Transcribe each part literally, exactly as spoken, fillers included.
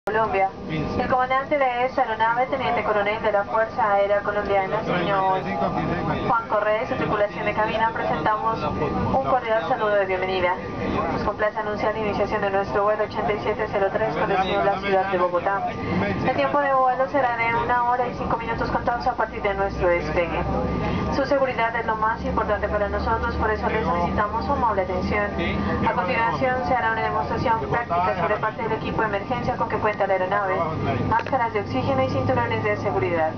Colombia. El comandante de esta aeronave, teniente coronel de la Fuerza Aérea Colombiana, señor Juan Correa, y su tripulación de cabina, presentamos un cordial saludo de bienvenida. Nos complace anunciar la iniciación de nuestro vuelo ochenta y siete cero tres con destino a la ciudad de Bogotá. El tiempo de vuelo será de una hora y cinco minutos contados a partir de nuestro despegue. Su seguridad es lo más importante para nosotros, por eso les solicitamos su amable atención. A continuación se hará una demostración práctica sobre parte del equipo de emergencia con que cuenta la aeronave, máscaras de oxígeno y cinturones de seguridad.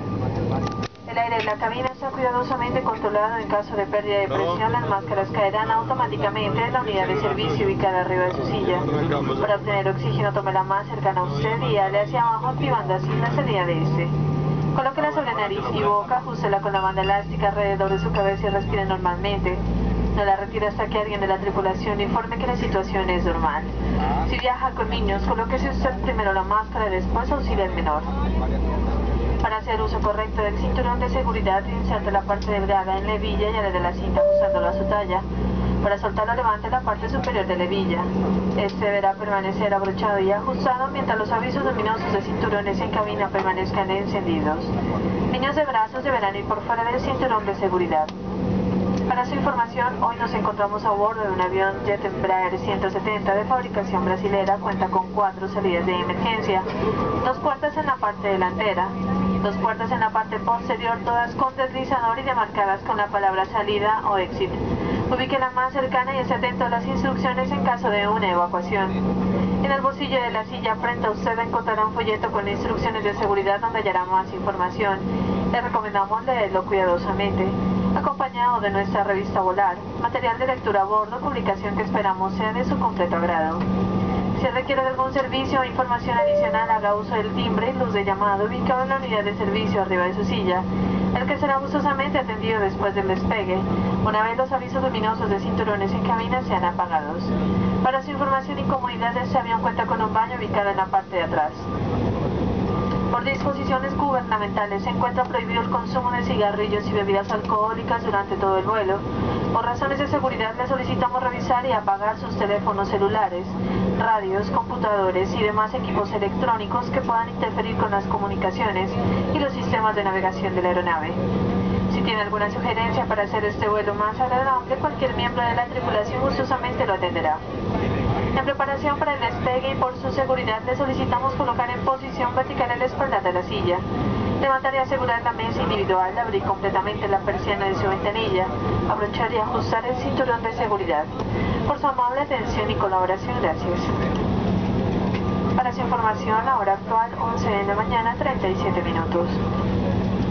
El aire de la cabina está cuidadosamente controlado. En caso de pérdida de presión, las máscaras caerán automáticamente en la unidad de servicio ubicada arriba de su silla. Para obtener oxígeno, tome la más cercana a usted y hale hacia abajo, activando así la salida de este. Colóquela sobre nariz y boca, ajústela con la banda elástica alrededor de su cabeza y respire normalmente. No la retire hasta que alguien de la tripulación informe que la situación es normal. Si viaja con niños, colóquese usted primero la máscara y después auxilie al menor. Para hacer uso correcto del cinturón de seguridad, inserte la parte delgada en la hebilla y ale de la cinta ajustándolo a su talla. Para soltarlo, levante la parte superior de la hebilla. Este deberá permanecer abrochado y ajustado mientras los avisos luminosos de cinturones en cabina permanezcan encendidos. Niños de brazos deberán ir por fuera del cinturón de seguridad. Para su información, hoy nos encontramos a bordo de un avión Jet Embraer ciento setenta de fabricación brasilera. Cuenta con cuatro salidas de emergencia, dos puertas en la parte delantera, dos puertas en la parte posterior, todas con deslizador y demarcadas con la palabra salida o exit. Ubique la más cercana y esté atento a las instrucciones en caso de una evacuación. En el bolsillo de la silla frente a usted encontrará un folleto con instrucciones de seguridad donde hallará más información. Le recomendamos leerlo cuidadosamente, acompañado de nuestra revista Volar, material de lectura a bordo, publicación que esperamos sea de su completo agrado. Si requiere de algún servicio o información adicional, haga uso del timbre y luz de llamado ubicado en la unidad de servicio arriba de su silla, el que será gustosamente atendido después del despegue, una vez los avisos luminosos de cinturones en cabina sean apagados. Para su información y comodidad, este avión cuenta con un baño ubicado en la parte de atrás. Por disposiciones gubernamentales se encuentra prohibido el consumo de cigarrillos y bebidas alcohólicas durante todo el vuelo. Por razones de seguridad le solicitamos revisar y apagar sus teléfonos celulares, radios, computadores y demás equipos electrónicos que puedan interferir con las comunicaciones y los sistemas de navegación de la aeronave. Si tiene alguna sugerencia para hacer este vuelo más agradable, cualquier miembro de la tripulación gustosamente lo atenderá. En preparación para el despegue y por su seguridad, le solicitamos colocar en posición vertical el espaldar de la silla. Levantar y asegurar la mesa individual, abrir completamente la persiana de su ventanilla, abrochar y ajustar el cinturón de seguridad. Por su amable atención y colaboración, gracias. Para su información, la hora actual, once de la mañana, treinta y siete minutos.